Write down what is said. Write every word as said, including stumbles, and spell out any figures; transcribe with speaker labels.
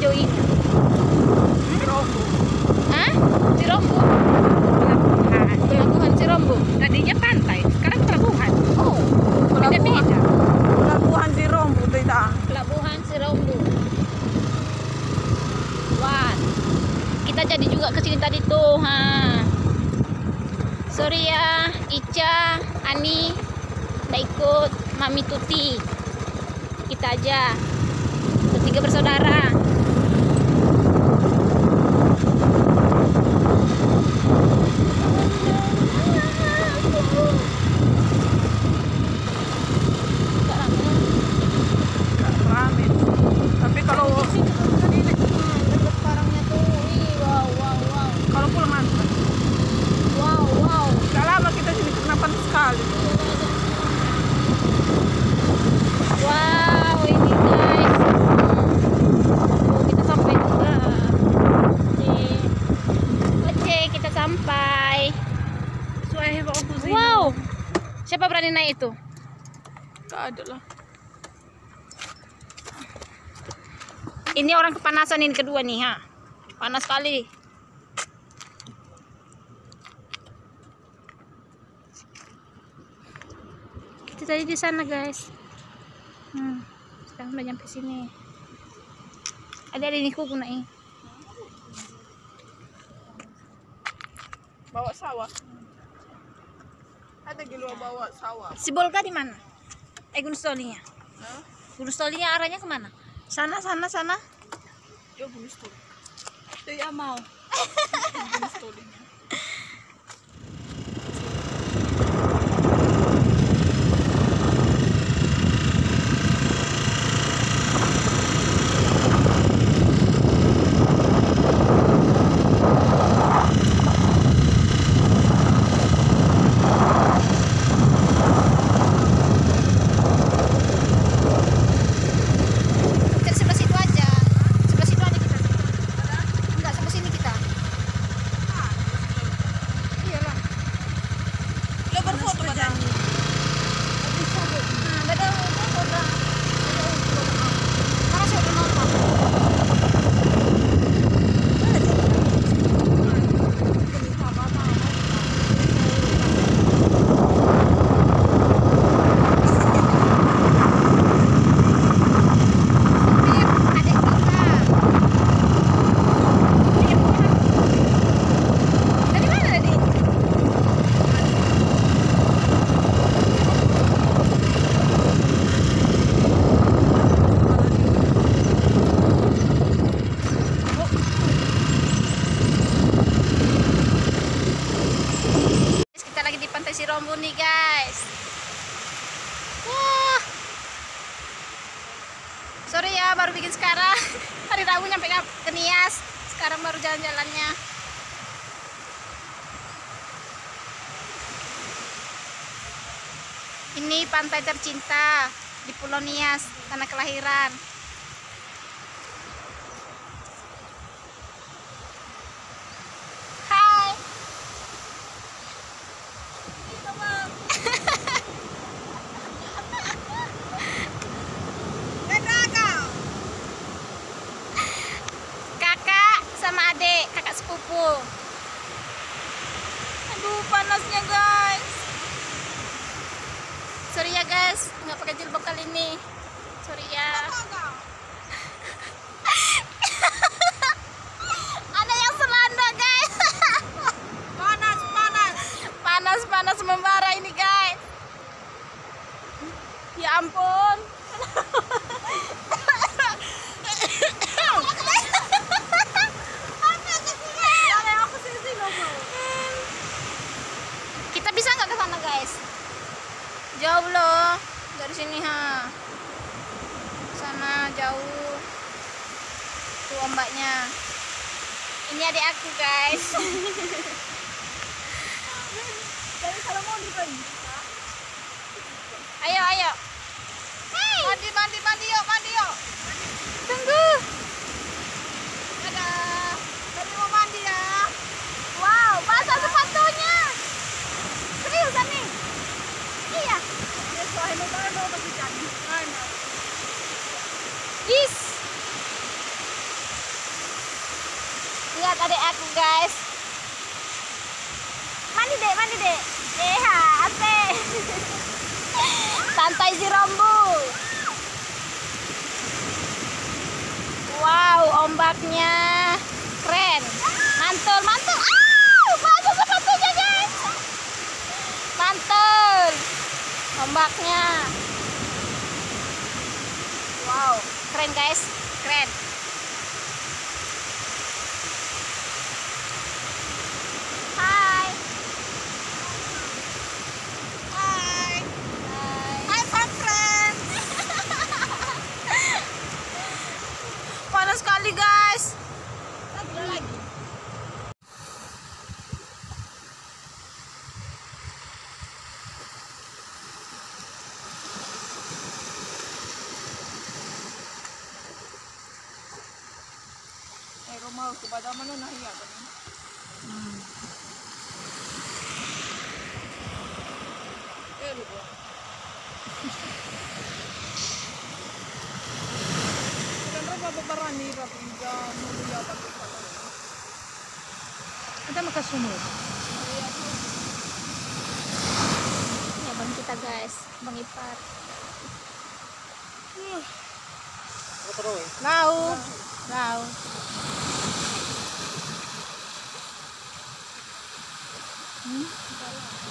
Speaker 1: join?
Speaker 2: Cirombo.
Speaker 1: Hah? Cirombo?
Speaker 2: Pelabuhan.
Speaker 1: Pelabuhan Cirombo?
Speaker 2: Tadinya pantai, sekarang pelabuhan.
Speaker 1: Oh,
Speaker 2: Beda-beda.
Speaker 3: Pelabuhan Cirombo beda.
Speaker 1: Pelabuhan Cirombo. Wah, kita jadi juga ke sini tadi tuh. Ha. Sorry ya, Ica, Ani, nggak ikut. Mami Tuti, kita aja bertiga bersaudara.
Speaker 3: Gak rame. Tapi kalau
Speaker 1: Deket parangnya tuh, wih, wow, wow, wow,
Speaker 3: kalau pulang antar.
Speaker 1: wow, wow.
Speaker 3: Gak lama kita sini kenapa sekali.
Speaker 1: Wow, ini guys. Oh, kita sampai juga. Oke, oke, kita sampai.
Speaker 3: Suai bawa aku sini.
Speaker 1: Wow, siapa berani naik itu?
Speaker 3: Gak ada lah.
Speaker 1: Ini orang kepanasan ini kedua nih, ha. Panas sekali. Kita tadi di sana, guys. Hmm, sekarang udah nyampe sini. Ada ada ini kuku naik.
Speaker 3: Bawa sawah. Ada di luar bawa sawah.
Speaker 1: Si Bolga di mana? Eh, Gunung Stolinya.
Speaker 3: Hah?
Speaker 1: Gunung Stolinya arahnya kemana? Sana, sana, sana.
Speaker 3: Yo Gunung Stoli. Dia mau. Gunung Stolinya.
Speaker 1: Kita di sebelah situ aja. Sebelah situ aja kita. Enggak, sampai sini kita. Iyalah.
Speaker 3: Lo berfoto kan?
Speaker 1: Nah, beda udah udah. Mana sih udah nonton? Adik kita. Dari mana tadi? Kita lagi di Pantai Cirombo nih, guys. Wah. Sorry ya, baru bikin sekarang. Hari Rabu nyampe ke Nias. Sekarang baru jalan-jalannya. Ini pantai tercinta di Pulau Nias, tanah kelahiran. Hai. Kakak sama adik, kakak sepupu. Aduh, panasnya, guys. Sorry ya, guys, nggak pakai jilbab kali ini. Sorry ya. Ada yang selanda, guys.
Speaker 3: Panas, panas.
Speaker 1: Panas, panas membara ini, guys. Ya ampun. Kita bisa nggak ke sana, guys? Jauh loh dari sini, ha. Sana jauh. Tuh ombaknya. Ini adik aku, guys.
Speaker 3: Jadi kalau mau dipain.
Speaker 1: Ayo, ayo.
Speaker 3: Mandi, mandi, mandi yuk, mandi yuk.
Speaker 1: Tunggu.
Speaker 3: Dadah. Tadi mau mandi ya.
Speaker 1: Wow, basah sepatunya. Seriusan nih? Iya.
Speaker 3: Ya soalnya mau taruh dong tapi jadi. Mana?
Speaker 1: Is. lihat adik aku guys. Mandi dek, mandi dek. Eha, asik. Pantai Zirombu. Wow, ombaknya keren. Mantul, mantul. Ah, bagus sepatunya guys. Mantul. Ombaknya. Wow, keren guys, keren. Hai.
Speaker 3: Hai.
Speaker 1: Hai.
Speaker 3: Hai fun friend.
Speaker 1: Panas sekali guys.
Speaker 3: Lagi lagi. Eh, rumah kepada mana nak ya kan?
Speaker 1: Hmm.
Speaker 3: Eh, lupa. Dan berapa beberani berapa jam mulia bagi pada.
Speaker 2: Kita makan sumur.
Speaker 1: Ini abang kita guys, Bang Ipar. Mau, mau. Hmm?